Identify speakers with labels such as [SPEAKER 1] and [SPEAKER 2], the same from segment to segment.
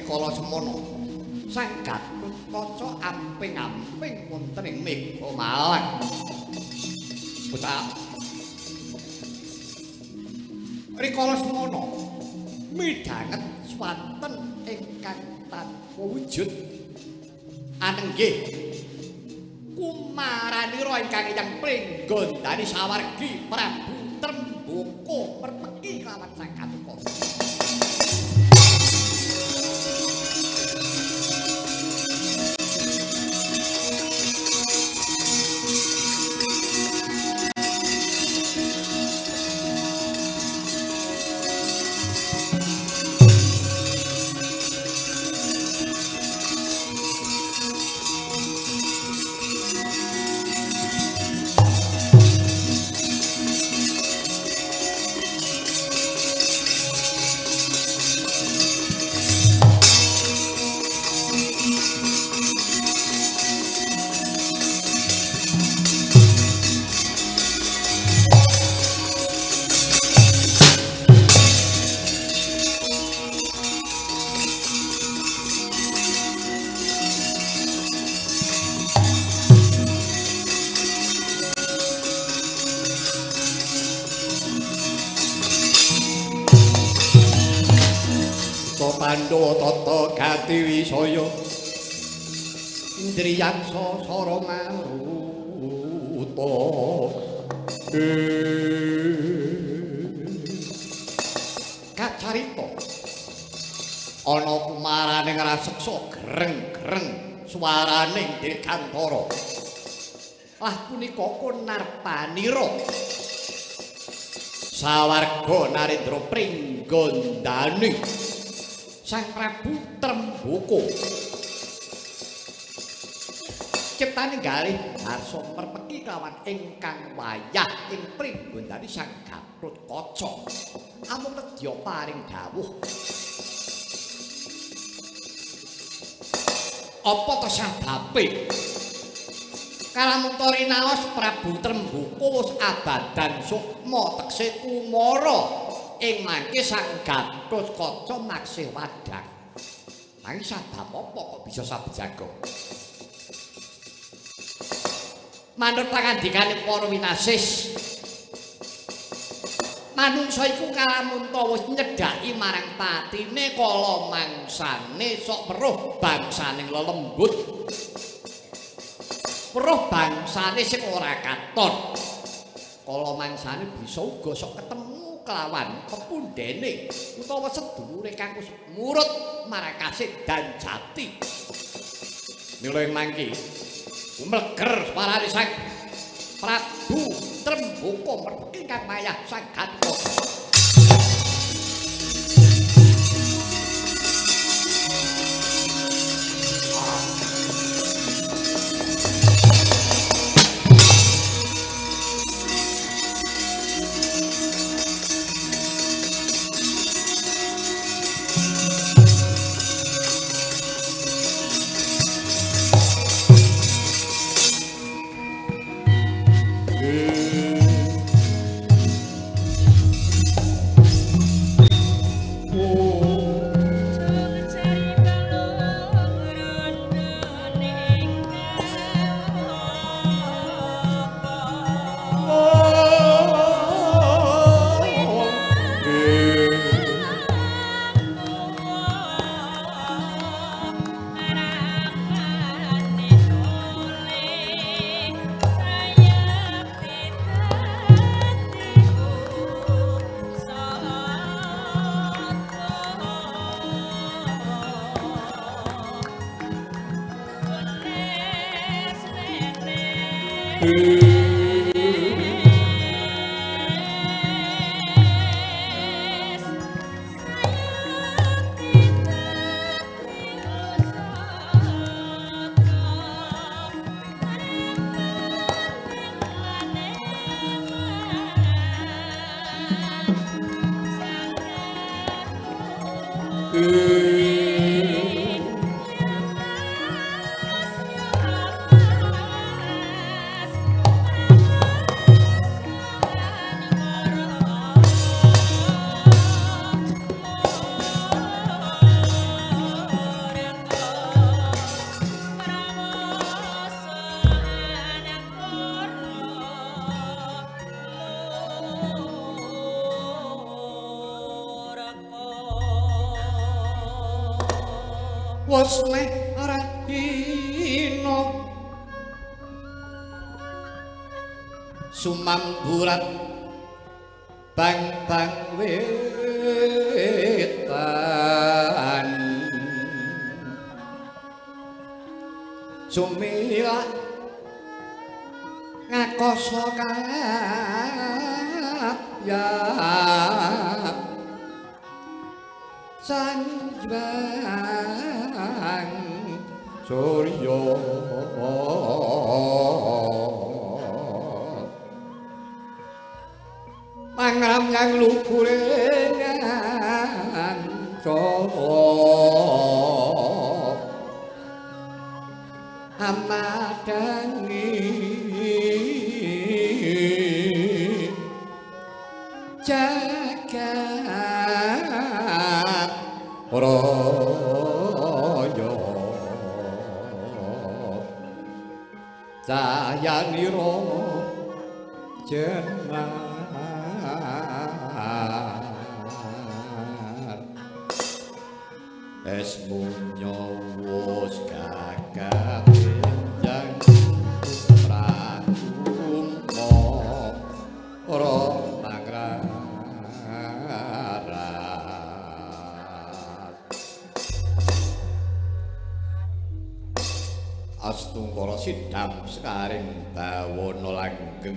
[SPEAKER 1] rikala semana sang Gatotkaca amping-amping wonten ing Megamalang. Bocah rikala semana midhanget swanten ingkang tanpa wujud anenggih kumaranira ingkang yang pringgondani sawargi Prabu Trembaka merpeki kelawan sang Gatotkaca. Pandhawa tata gati wisaya indriyaksa sara maruta kacarita ana kumarane ngraseksa greng-greng swaraning Dirgantara lah punika kunarpanira sawarga Narendra Pringgondani Sang Prabu Trembaka ciptane galih harsa merpeki kelawan ingkang wayah ing Pringgondani Sang Gatotkaca amung nedya paring dawuh apa to sababe kalamun rinaos Prabu Trembaka wis abadan sukma tekse kumara ing mangke Sang Gatotkaca maksih wadhang. Nanging sabab apa kok bisa sabejaga? Manut pangandikane para winasis, manungsa iku kalamun wis nyedhaki marang patine kala mangsane sok weruh bangsaning lelembut. Weruh bangsane sing ora katon. Kala mangsane bisa uga sok ketemu kelawan pepundhene utawa sedulure kang wis murut marang kasih dan jati. Mila ing mangke mleger parane Sang Prabu Trembaka merpeki kang mayah Sang Gatotkaca. wis meh rahina sumamburat bang wetan sumilah ngakoso ya sanjang surya mangram yang lukurengan cowok amadani jagat raya cayanira jenar esmunya wis gagah benjang prakumma ora Astungkara sidham sekaring bawana langgeng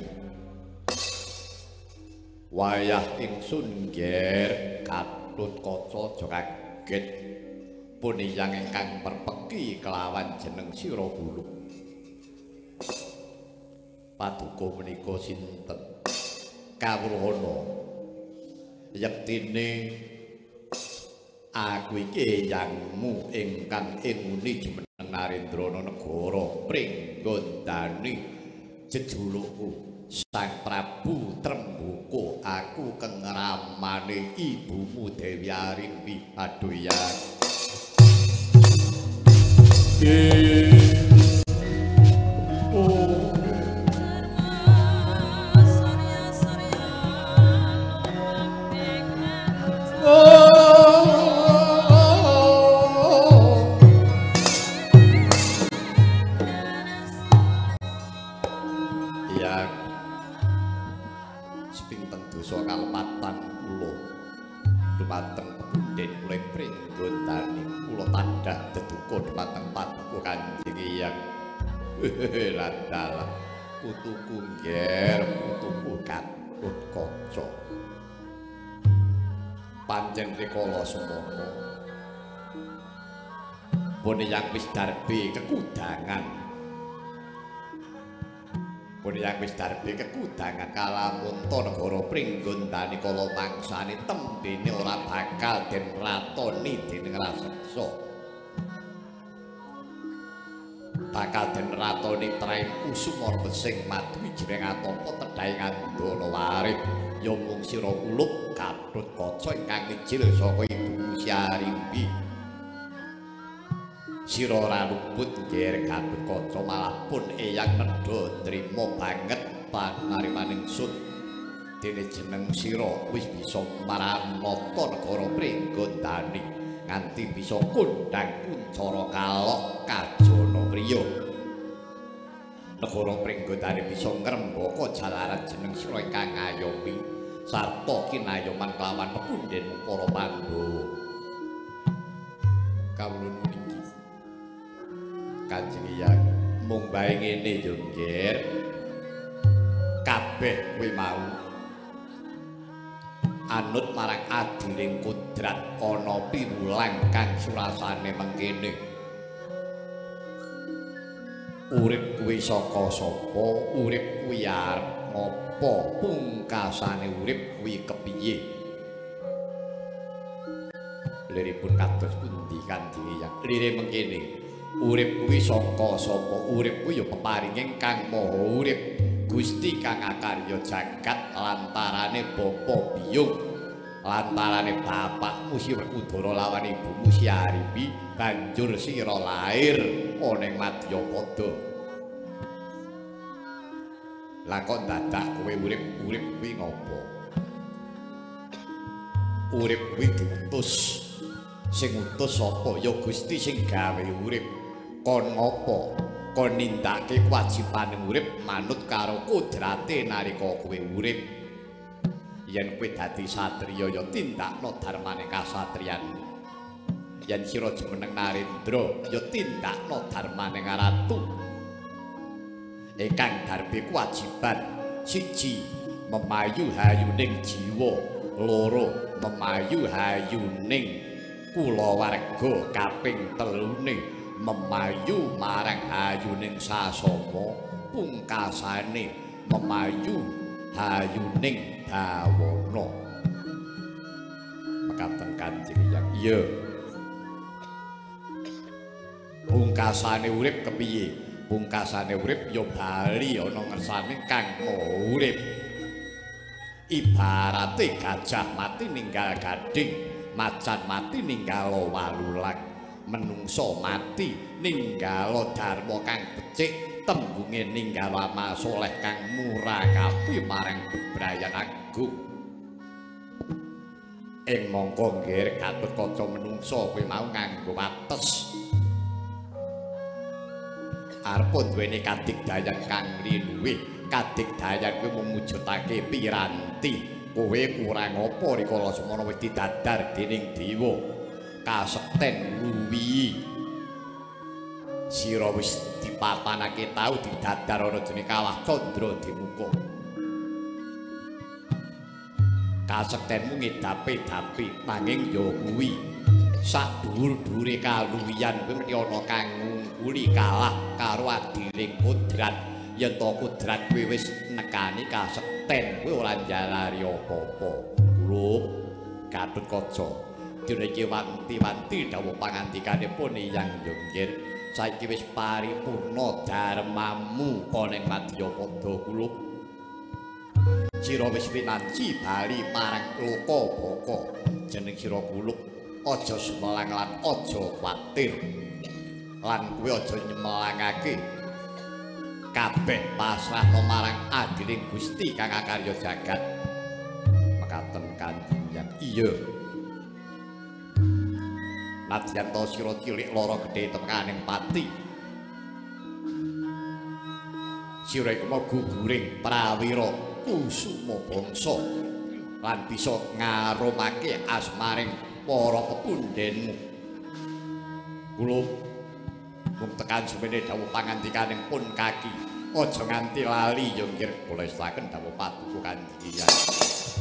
[SPEAKER 1] wayah ingsun nger Gatotkaca aja kaget puniyang ingkang perpeki kelawan jeneng Sira Buluk paduka menika sinten kawruhana yektine aku iki yangmu ingkang inguni jumeneng Narendrana negara Pringgondani jejulukku Sang Prabu Tremboko aku kengramane ibumu Dewi Arimbi aduh ya Landalah putuku ngger putuku Gatotkaca pancen rikala semana puniyang wis darbe kekudangan kalamunta negara Pringgondani kala mangsane tembene ora bakal den ratoni dening raseksa bakal den ratoni traing kusuma besing madu jeneng atapa tedhaing andana warih ya mung Sira Buluk Gatotkaca ingkang ijil saka ibumu Arimbi Sira ora luput nggih Gatotkaca malah pun eyang nedha trima banget panarimaning ingsun dene jeneng sira wis bisa maranata negara Pringgondani nganti bisa kondhang kuncara kalok kajana priya negara Pringgondani bisa ngrembaka jalaran jeneng sira ingkang ngayomi sarta kinayoman kelawan pepundhen para Pandhawa kawula niki Kanjeng Hyang mung bae ngene yo nggih kabeh kuwi mau anut marang adiling kodrat ana piwulang kang surasane mengkene urip kuwi saka sapa urip kuwi arep apa pungkasane urip kuwi kepiye liripun kados pundi Kanjeng Hyang lire mengkene urip kuwi saka sapa urip kuwi ya peparinging kang maha urip Gusti kang akarya jagat lantarane bapa biyung lantarane bapakmu Si Werkudara lawan ibumu Si Arimbi banjur sira lair ana ing Madyapada lah kok dadak kowe urip kuwi ngopo urip kuwi diutus Sing utus sapa? Ya Gusti sing gawe urip. Kon ngopo? Kon nindakake kewajibane urip manut karo kodrate nalika kowe urip. Yen kowe dadi satriya ya tindakno dharmane kasatriyan. Yen sira jumeneng Narendra ya tindakno dharmane ratu. Ingkang darbe kewajiban siji memayu hayuning jiwa, loro memayu hayuning kulawarga, kaping telune memayu marang hayuning sasama, pungkasane memayu hayuning dawana. Mekaten Kanjeng Hyang. Iya. Pungkasane urip kepiye? Pungkasane urip ya bali ana ngersane kang urip. Ibarate gajah mati ninggal gading, macan mati ninggal walulang, menungso mati ninggal dharma kang becik, tembunge ninggal amal soleh kang murakapi marang bebrayan agung. Ing mangka nggih Gatotkaca menungso kowe mau nganggo wates. Arep duweni kadigdayan kang luwih, kadigdayan kuwi mumujudake piranti. Kowe kurang apa rikala semana wis didadar dening dewa. Kasekten luwi. Sira wis dipapanake tau didadar ana jeneng Kawah Candra Demuka. Kasektenmu ngedapi-dapi nanging ya kuwi sak dhuwur-dhuwure kaluwihan kuwi mesti ana kang ngungkuli kalah karo adiling kodrat. Yen to kodrat kuwi wis nekani kasekten kuwi ora njalari apa-apa. Lho, Gatotkaca dene iki wanti-wanti dawuh pangandikanipun Hyang Yonggir. Saiki wis paripurna dharmamu ana ing Madyapada Kulup. Sira wis winanci bali marang Loka Baka. Jeneng sira Kulup aja semelang lan aja kuwatir. Lan kuwi aja nyemelangake. Kabeh pasrahno marang adiling Gusti kang akarya jagat. Mekaten Kanjeng Hyang. Iya. Nadyan to sira cilik lara gedhe tekaning pati. Sira iku mau guguring prawira kusuma bangsa lan bisa ngaromake asmaring para pepundhenmu. Kula mung tekan semene dawuh pangandikaning pun kaki. Aja nganti lali ya nggih kula istaken dawuh patuku Kanjeng Hyang.